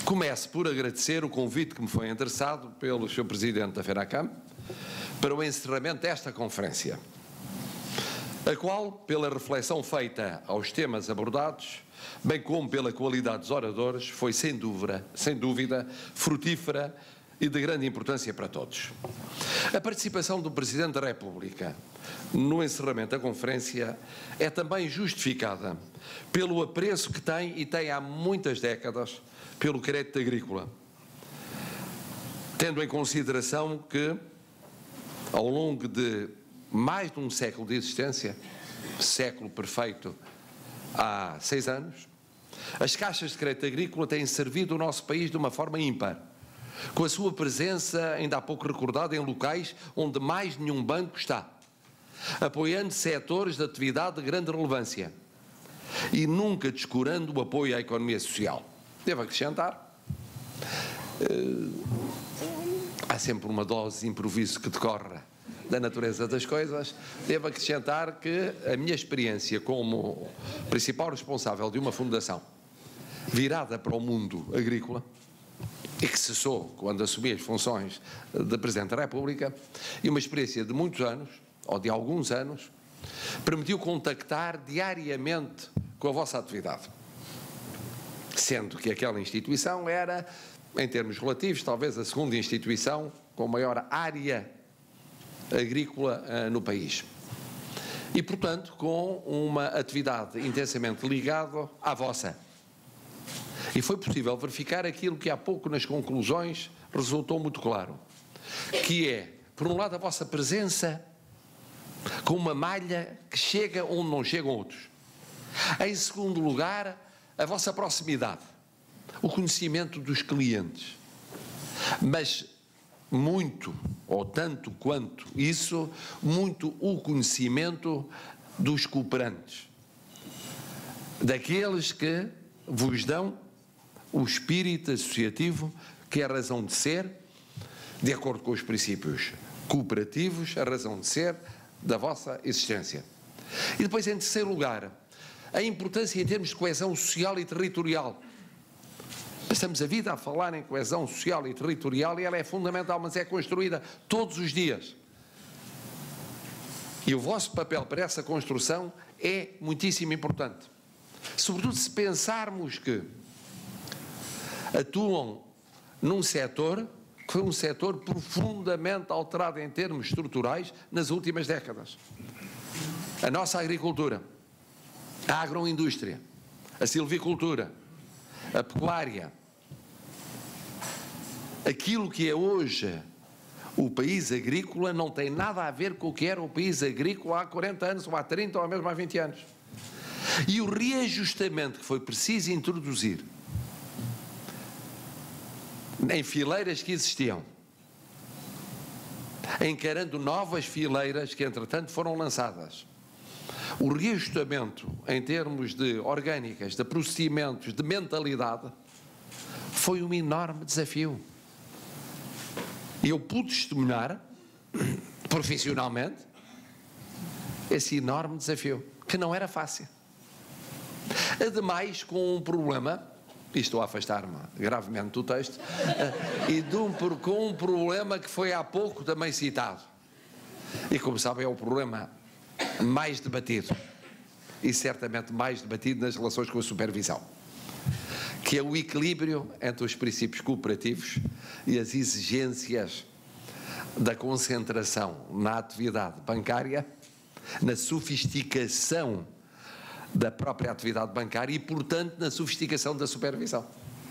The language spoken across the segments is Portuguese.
Começo por agradecer o convite que me foi endereçado pelo Sr. Presidente da FENACAM para o encerramento desta conferência, a qual, pela reflexão feita aos temas abordados, bem como pela qualidade dos oradores, foi sem dúvida frutífera e de grande importância para todos. A participação do Presidente da República no encerramento da conferência é também justificada pelo apreço que tem e tem há muitas décadas pelo crédito agrícola, tendo em consideração que, ao longo de mais de um século de existência, século perfeito há 6 anos, as caixas de crédito agrícola têm servido o nosso país de uma forma ímpar, com a sua presença, ainda há pouco recordada, em locais onde mais nenhum banco está, apoiando setores de atividade de grande relevância e nunca descurando o apoio à economia social. Devo acrescentar, há sempre uma dose de improviso que decorre da natureza das coisas. Devo acrescentar que a minha experiência como principal responsável de uma fundação virada para o mundo agrícola, e que cessou quando assumi as funções de Presidente da República, e uma experiência de muitos anos, ou de alguns anos, permitiu contactar diariamente com a vossa atividade, sendo que aquela instituição era, em termos relativos, talvez a segunda instituição com maior área agrícola no país. E, portanto, com uma atividade intensamente ligada à vossa. E foi possível verificar aquilo que há pouco nas conclusões resultou muito claro, que é, por um lado, a vossa presença com uma malha que chega onde não chegam outros. Em segundo lugar, a vossa proximidade, o conhecimento dos clientes, mas muito, ou tanto quanto isso, muito o conhecimento dos cooperantes, daqueles que vos dão o espírito associativo, que é a razão de ser, de acordo com os princípios cooperativos, a razão de ser da vossa existência. E depois, em terceiro lugar, a importância em termos de coesão social e territorial. Passamos a vida a falar em coesão social e territorial, e ela é fundamental, mas é construída todos os dias. E o vosso papel para essa construção é muitíssimo importante. Sobretudo se pensarmos que atuam num setor que foi um setor profundamente alterado em termos estruturais nas últimas décadas. A nossa agricultura, a agroindústria, a silvicultura, a pecuária, aquilo que é hoje o país agrícola não tem nada a ver com o que era o país agrícola há 40 anos, ou há 30, ou mesmo há 20 anos. E o reajustamento que foi preciso introduzir em fileiras que existiam, encarando novas fileiras que entretanto foram lançadas, o reajustamento em termos de orgânicas, de procedimentos, de mentalidade, foi um enorme desafio. E eu pude testemunhar, profissionalmente, esse enorme desafio, que não era fácil. Ademais, com um problema, e estou a afastar-me gravemente do texto, com um problema que foi há pouco também citado. E, como sabem, é o problema mais debatido, e certamente mais debatido nas relações com a supervisão, que é o equilíbrio entre os princípios cooperativos e as exigências da concentração na atividade bancária, na sofisticação da própria atividade bancária e, portanto, na sofisticação da supervisão.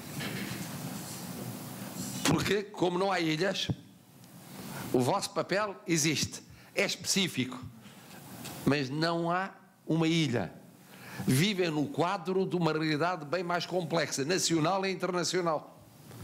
Porque, como não há ilhas, o vosso papel existe, é específico, mas não há uma ilha. Vivem no quadro de uma realidade bem mais complexa, nacional e internacional.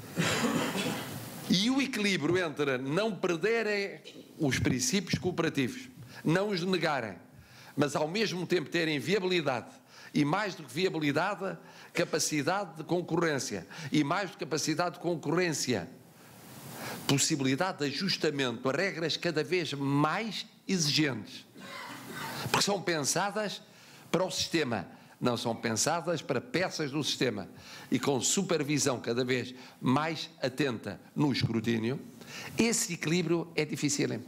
E o equilíbrio entre não perderem os princípios cooperativos, não os negarem, mas ao mesmo tempo terem viabilidade, e mais do que viabilidade, capacidade de concorrência, e mais do que capacidade de concorrência, possibilidade de ajustamento a regras cada vez mais exigentes, porque são pensadas para o sistema não, são pensadas para peças do sistema e com supervisão cada vez mais atenta no escrutínio, esse equilíbrio é difícil.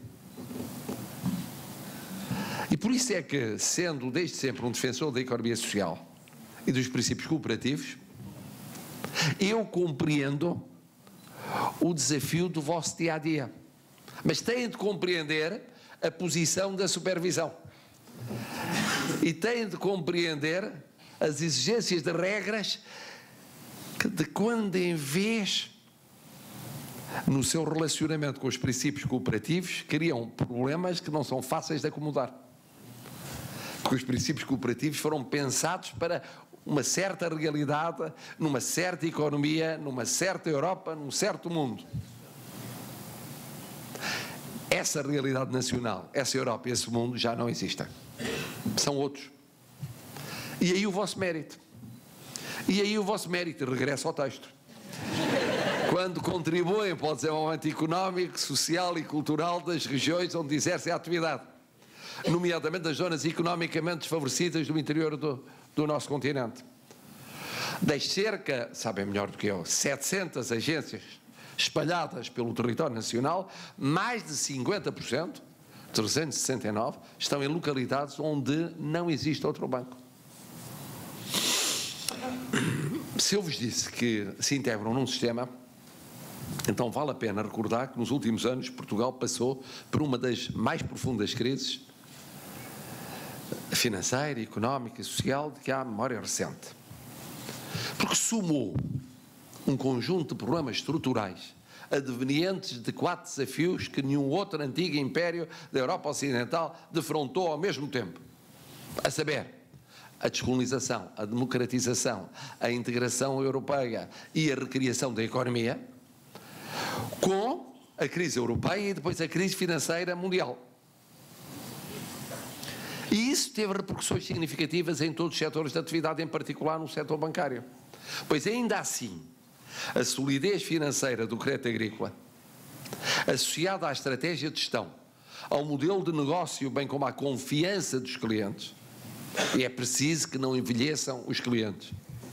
E por isso é que, sendo desde sempre um defensor da economia social e dos princípios cooperativos, eu compreendo o desafio do vosso dia-a-dia. Mas têm de compreender a posição da supervisão. E têm de compreender as exigências de regras que, de quando em vez, no seu relacionamento com os princípios cooperativos, criam problemas que não são fáceis de acomodar. Porque os princípios cooperativos foram pensados para uma certa realidade, numa certa economia, numa certa Europa, num certo mundo. Essa realidade nacional, essa Europa e esse mundo já não existem. São outros. E aí o vosso mérito. E aí o vosso mérito, regresso ao texto. Quando contribuem para o desenvolvimento económico, social e cultural das regiões onde exercem a atividade, nomeadamente das zonas economicamente desfavorecidas do interior do nosso continente. Das cerca, sabem melhor do que eu, 700 agências espalhadas pelo território nacional, mais de 50%, 369, estão em localidades onde não existe outro banco. Se eu vos disse que se integram num sistema, então vale a pena recordar que nos últimos anos Portugal passou por uma das mais profundas crises financeira, económica e social de que há memória recente. Porque somou um conjunto de problemas estruturais advenientes de 4 desafios que nenhum outro antigo império da Europa Ocidental defrontou ao mesmo tempo. A saber, a descolonização, a democratização, a integração europeia e a recriação da economia, com a crise europeia e depois a crise financeira mundial. E isso teve repercussões significativas em todos os setores de atividade, em particular no setor bancário. Pois ainda assim, a solidez financeira do crédito agrícola, associada à estratégia de gestão, ao modelo de negócio, bem como à confiança dos clientes, e é preciso que não envelheçam os clientes.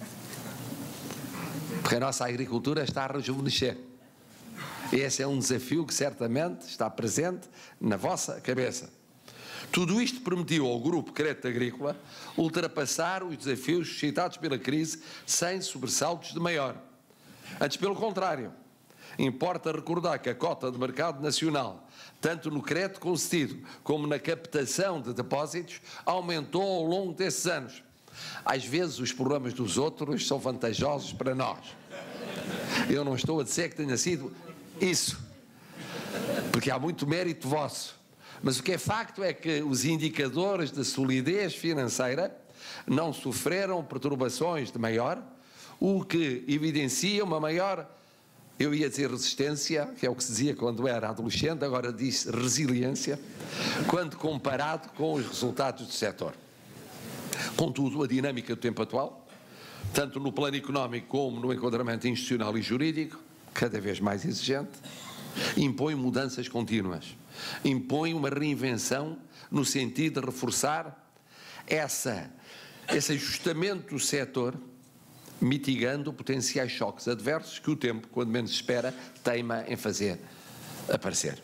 Porque a nossa agricultura está a rejuvenescer. Esse é um desafio que certamente está presente na vossa cabeça. Tudo isto permitiu ao Grupo Crédito Agrícola ultrapassar os desafios suscitados pela crise sem sobressaltos de maior. Antes, pelo contrário, importa recordar que a cota de mercado nacional, tanto no crédito concedido como na captação de depósitos, aumentou ao longo desses anos. Às vezes os problemas dos outros são vantajosos para nós. Eu não estou a dizer que tenha sido isso, porque há muito mérito vosso. Mas o que é facto é que os indicadores de solidez financeira não sofreram perturbações de maior, o que evidencia uma maior, eu ia dizer resistência, que é o que se dizia quando era adolescente, agora diz resiliência, quando comparado com os resultados do setor. Contudo, a dinâmica do tempo atual, tanto no plano económico como no enquadramento institucional e jurídico, cada vez mais exigente, impõe mudanças contínuas, impõe uma reinvenção no sentido de reforçar esse ajustamento do setor, mitigando potenciais choques adversos que o tempo, quando menos espera, teima em fazer aparecer.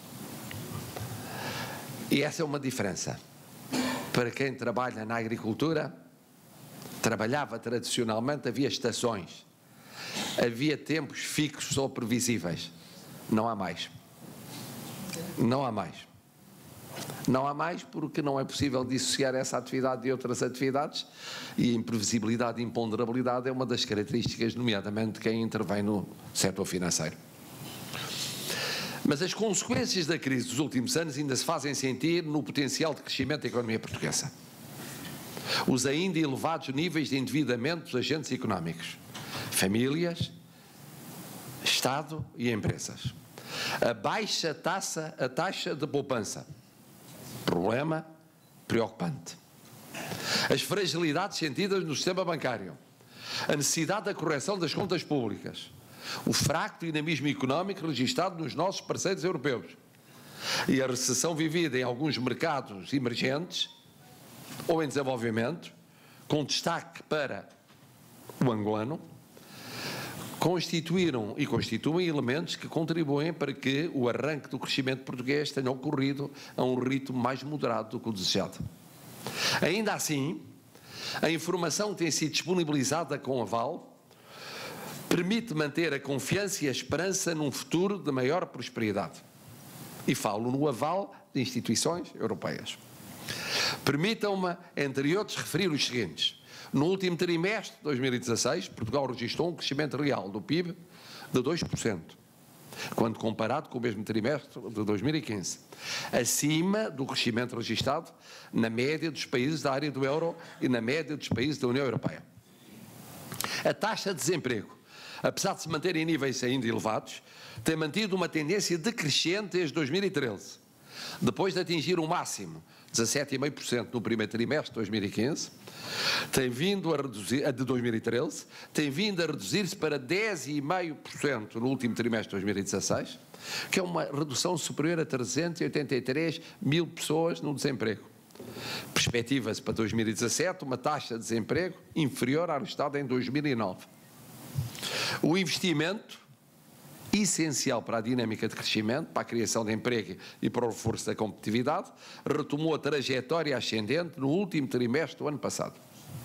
E essa é uma diferença. Para quem trabalha na agricultura, trabalhava tradicionalmente, havia estações, havia tempos fixos ou previsíveis. Não há mais. Não há mais. Não há mais porque não é possível dissociar essa atividade de outras atividades e a imprevisibilidade e imponderabilidade é uma das características, nomeadamente, de quem intervém no setor financeiro. Mas as consequências da crise dos últimos anos ainda se fazem sentir no potencial de crescimento da economia portuguesa. Os ainda elevados níveis de endividamento dos agentes económicos, famílias, Estado e empresas. A baixa taxa de poupança, problema preocupante. As fragilidades sentidas no sistema bancário, a necessidade da correção das contas públicas, o fraco dinamismo económico registado nos nossos parceiros europeus e a recessão vivida em alguns mercados emergentes ou em desenvolvimento, com destaque para o angolano, constituíram e constituem elementos que contribuem para que o arranque do crescimento português tenha ocorrido a um ritmo mais moderado do que o desejado. Ainda assim, a informação que tem sido disponibilizada com aval permite manter a confiança e a esperança num futuro de maior prosperidade. E falo no aval de instituições europeias. Permitam-me, entre outros, referir os seguintes. No último trimestre de 2016, Portugal registrou um crescimento real do PIB de 2%, quando comparado com o mesmo trimestre de 2015, acima do crescimento registrado na média dos países da área do euro e na média dos países da União Europeia. A taxa de desemprego, apesar de se manter em níveis ainda elevados, tem mantido uma tendência decrescente desde 2013, depois de atingir o máximo, 17,5% no primeiro trimestre de 2015, tem vindo a reduzir, de 2013, tem vindo a reduzir-se para 10,5% no último trimestre de 2016, que é uma redução superior a 383 mil pessoas no desemprego. Perspectiva-se para 2017 uma taxa de desemprego inferior ao estado em 2009. O investimento, essencial para a dinâmica de crescimento, para a criação de emprego e para o reforço da competitividade, retomou a trajetória ascendente no último trimestre do ano passado.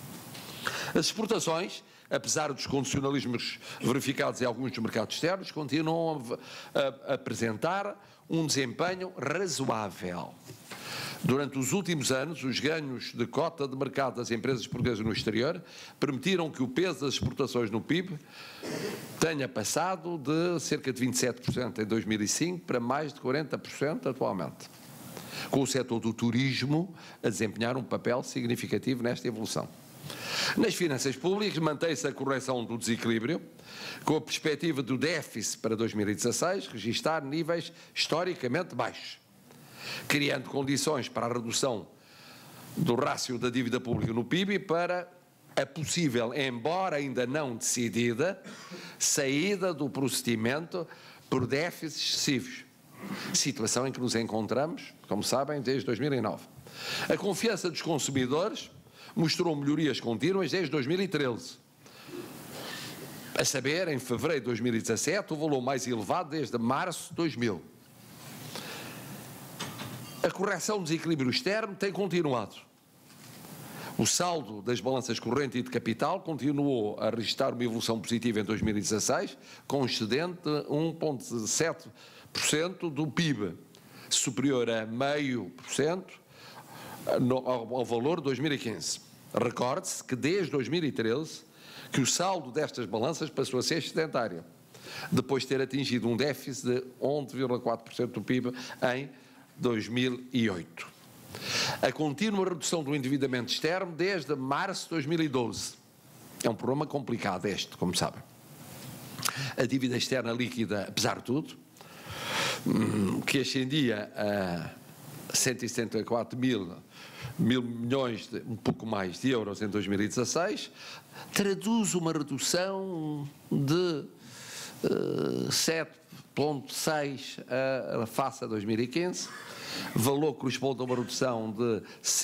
As exportações, apesar dos condicionalismos verificados em alguns dos mercados externos, continuam a apresentar um desempenho razoável. Durante os últimos anos, os ganhos de cota de mercado das empresas portuguesas no exterior permitiram que o peso das exportações no PIB tenha passado de cerca de 27% em 2005 para mais de 40% atualmente, com o setor do turismo a desempenhar um papel significativo nesta evolução. Nas finanças públicas mantém-se a correção do desequilíbrio, com a perspectiva do déficit para 2016 registar níveis historicamente baixos, criando condições para a redução do rácio da dívida pública no PIB e para a possível, embora ainda não decidida, saída do procedimento por déficits excessivos, situação em que nos encontramos, como sabem, desde 2009. A confiança dos consumidores mostrou melhorias contínuas desde 2013. A saber, em fevereiro de 2017, o valor mais elevado desde março de 2000. A correção do desequilíbrio externo tem continuado. O saldo das balanças corrente e de capital continuou a registrar uma evolução positiva em 2016, com um excedente de 1,7% do PIB, superior a 0,5% ao valor de 2015. Recorde-se que desde 2013 que o saldo destas balanças passou a ser excedentário, depois de ter atingido um déficit de 11,4% do PIB em 2008. A contínua redução do endividamento externo desde março de 2012. É um problema complicado este, como sabem. A dívida externa líquida, apesar de tudo, que ascendia a 174 mil milhões, um pouco mais de euros em 2016, traduz uma redução de 7,6 face a 2015, valor que corresponde a uma redução de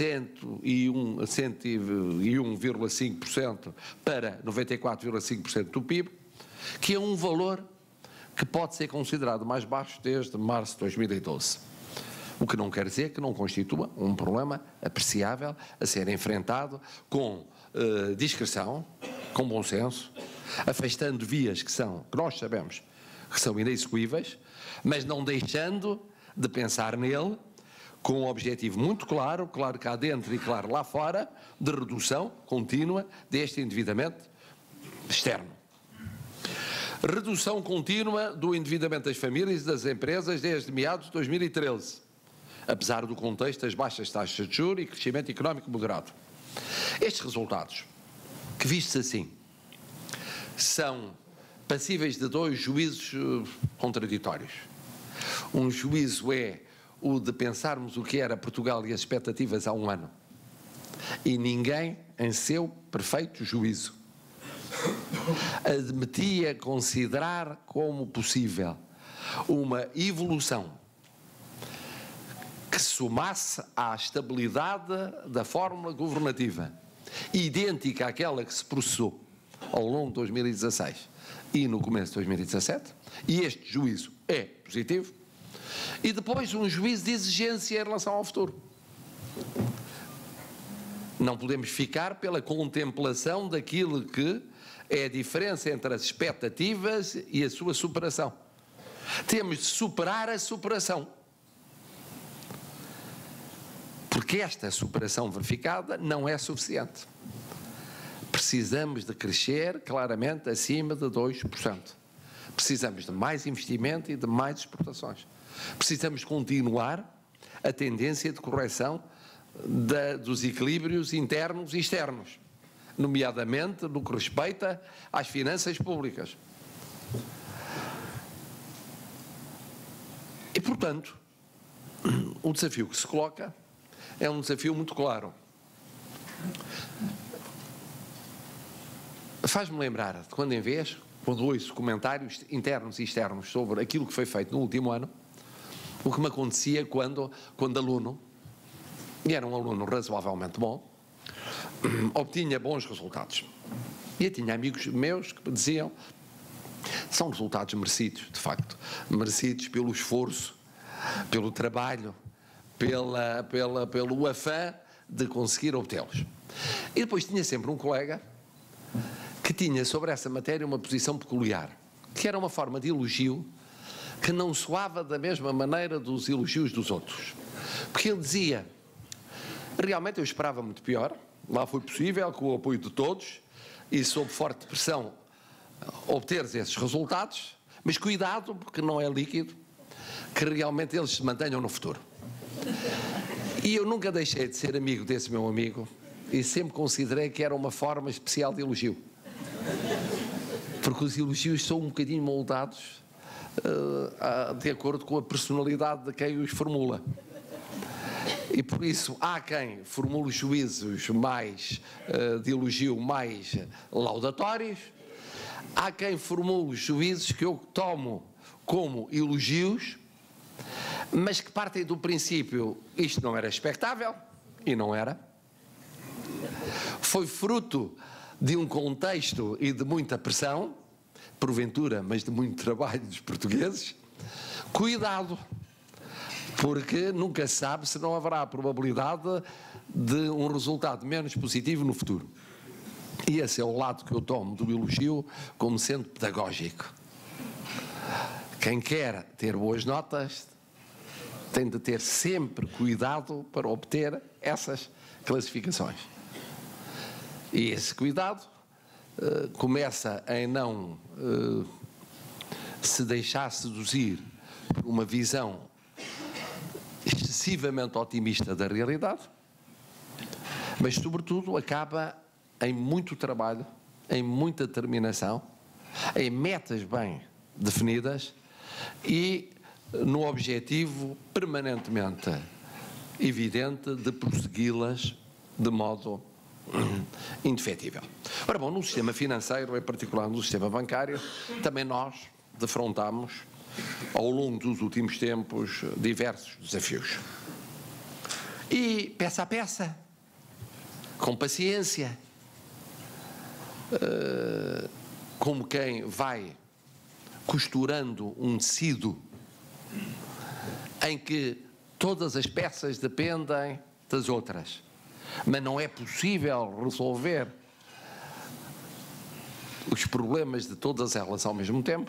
101,5% para 94,5% do PIB, que é um valor que pode ser considerado mais baixo desde março de 2012. O que não quer dizer que não constitua um problema apreciável a ser enfrentado com discrição, com bom senso, afastando vias que nós sabemos que são inexequíveis, mas não deixando de pensar nele com um objetivo muito claro cá dentro e claro lá fora, de redução contínua deste endividamento externo. Redução contínua do endividamento das famílias e das empresas desde meados de 2013, apesar do contexto das baixas taxas de juros e crescimento económico moderado. Estes resultados, que vistos assim, são passíveis de dois juízos contraditórios. Um juízo é o de pensarmos o que era Portugal e as expectativas há um ano, e ninguém, em seu perfeito juízo, admitia considerar como possível uma evolução que somasse à estabilidade da fórmula governativa idêntica àquela que se processou ao longo de 2016 e no começo de 2017, e este juízo é positivo, e depois um juízo de exigência em relação ao futuro. Não podemos ficar pela contemplação daquilo que é a diferença entre as expectativas e a sua superação. Temos de superar a superação. Porque esta superação verificada não é suficiente. Precisamos de crescer claramente acima de 2%. Precisamos de mais investimento e de mais exportações. Precisamos continuar a tendência de correção dos equilíbrios internos e externos, nomeadamente no que respeita às finanças públicas. E, portanto, o desafio que se coloca é um desafio muito claro. Faz-me lembrar de quando em vez, quando ouço comentários internos e externos sobre aquilo que foi feito no último ano, o que me acontecia quando aluno, e era um aluno razoavelmente bom, obtinha bons resultados. E eu tinha amigos meus que me diziam, são resultados merecidos, de facto, merecidos pelo esforço, pelo trabalho, pelo afã de conseguir obtê-los. E depois tinha sempre um colega que tinha sobre essa matéria uma posição peculiar, que era uma forma de elogio que não soava da mesma maneira dos elogios dos outros. Porque ele dizia, realmente eu esperava muito pior, lá foi possível, com o apoio de todos, e sob forte pressão obter esses resultados, mas cuidado, porque não é líquido, que realmente eles se mantenham no futuro. E eu nunca deixei de ser amigo desse meu amigo, e sempre considerei que era uma forma especial de elogio. Porque os elogios são um bocadinho moldados de acordo com a personalidade de quem os formula. E por isso há quem formule juízos mais de elogio mais laudatórios, há quem formule juízos que eu tomo como elogios, mas que partem do princípio, isto não era expectável, e não era. Foi fruto de um contexto e de muita pressão, porventura, mas de muito trabalho dos portugueses. Cuidado, porque nunca se sabe se não haverá a probabilidade de um resultado menos positivo no futuro. E esse é o lado que eu tomo do elogio como sendo pedagógico. Quem quer ter boas notas tem de ter sempre cuidado para obter essas classificações. E esse cuidado começa em não se deixar seduzir por uma visão excessivamente otimista da realidade, mas sobretudo acaba em muito trabalho, em muita determinação, em metas bem definidas e no objetivo permanentemente evidente de prossegui-las de modo indefetível. Ora bom, no sistema financeiro, em particular no sistema bancário, também nós defrontamos ao longo dos últimos tempos diversos desafios. E peça a peça, com paciência, como quem vai costurando um tecido em que todas as peças dependem das outras, mas não é possível resolver os problemas de todas elas ao mesmo tempo,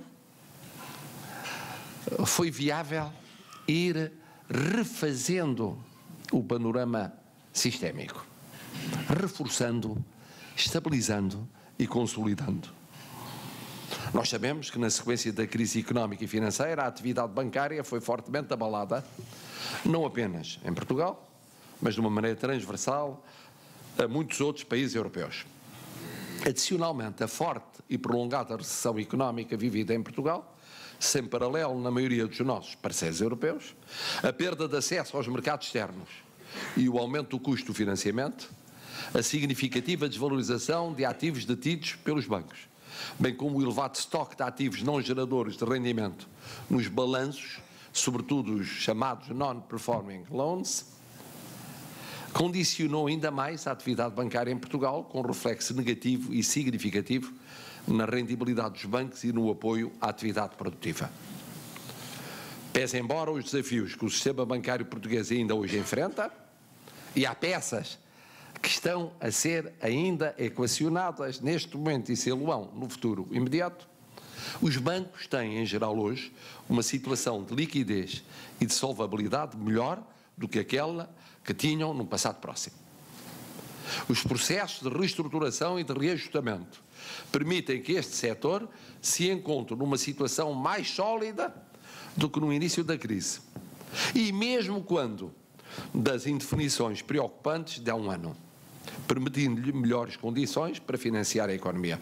foi viável ir refazendo o panorama sistémico, reforçando, estabilizando e consolidando. Nós sabemos que na sequência da crise económica e financeira a atividade bancária foi fortemente abalada, não apenas em Portugal, mas de uma maneira transversal a muitos outros países europeus. Adicionalmente, a forte e prolongada recessão económica vivida em Portugal, sem paralelo na maioria dos nossos parceiros europeus, a perda de acesso aos mercados externos e o aumento do custo do financiamento, a significativa desvalorização de ativos detidos pelos bancos, bem como o elevado estoque de ativos não geradores de rendimento nos balanços, sobretudo os chamados non-performing loans, condicionou ainda mais a atividade bancária em Portugal, com reflexo negativo e significativo na rendibilidade dos bancos e no apoio à atividade produtiva. Pese embora os desafios que o sistema bancário português ainda hoje enfrenta, e há peças que estão a ser ainda equacionadas neste momento e se-lo-ão no futuro imediato, os bancos têm, em geral hoje, uma situação de liquidez e de solvabilidade melhor do que aquela que tinham no passado próximo. Os processos de reestruturação e de reajustamento permitem que este setor se encontre numa situação mais sólida do que no início da crise. E mesmo quando das indefinições preocupantes de há um ano, permitindo-lhe melhores condições para financiar a economia.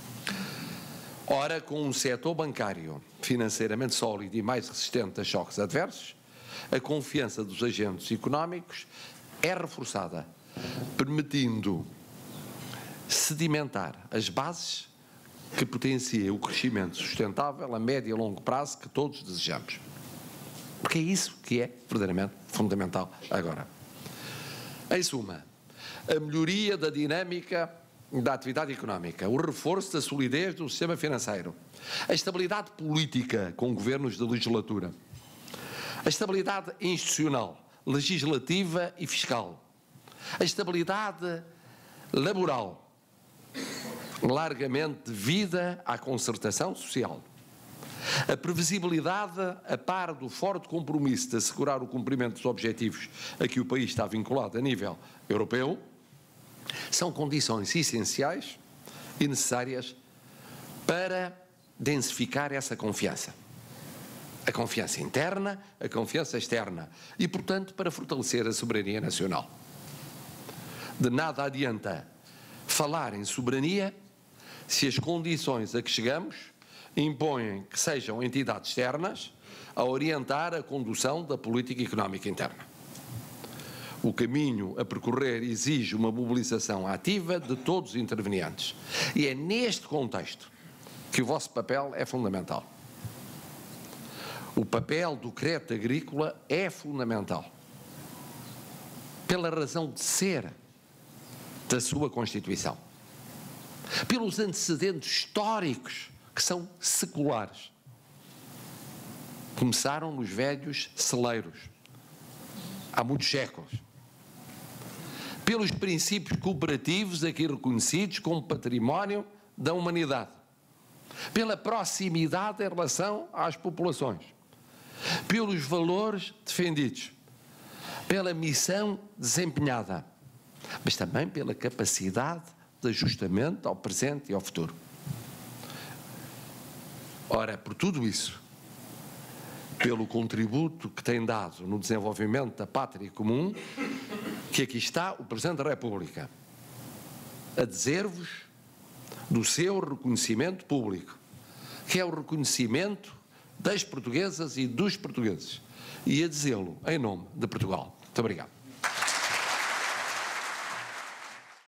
Ora, com um setor bancário financeiramente sólido e mais resistente a choques adversos, a confiança dos agentes económicos é reforçada, permitindo sedimentar as bases que potenciem o crescimento sustentável a médio e longo prazo que todos desejamos. Porque é isso que é verdadeiramente fundamental agora. Em suma, a melhoria da dinâmica da atividade económica, o reforço da solidez do sistema financeiro, a estabilidade política com governos de legislatura, a estabilidade institucional, legislativa e fiscal, a estabilidade laboral, largamente devida à concertação social, a previsibilidade a par do forte compromisso de assegurar o cumprimento dos objetivos a que o país está vinculado a nível europeu, são condições essenciais e necessárias para densificar essa confiança. A confiança interna, a confiança externa e, portanto, para fortalecer a soberania nacional. De nada adianta falar em soberania se as condições a que chegamos impõem que sejam entidades externas a orientar a condução da política económica interna. O caminho a percorrer exige uma mobilização ativa de todos os intervenientes. E é neste contexto que o vosso papel é fundamental. O papel do crédito agrícola é fundamental. Pela razão de ser da sua Constituição. Pelos antecedentes históricos que são seculares. Começaram nos velhos celeiros, há muitos séculos. Pelos princípios cooperativos aqui reconhecidos como património da humanidade. Pela proximidade em relação às populações. Pelos valores defendidos. Pela missão desempenhada. Mas também pela capacidade de ajustamento ao presente e ao futuro. Ora, por tudo isso, pelo contributo que tem dado no desenvolvimento da pátria comum, que aqui está o Presidente da República a dizer-vos do seu reconhecimento público, que é o reconhecimento das portuguesas e dos portugueses, e a dizê-lo em nome de Portugal. Muito obrigado.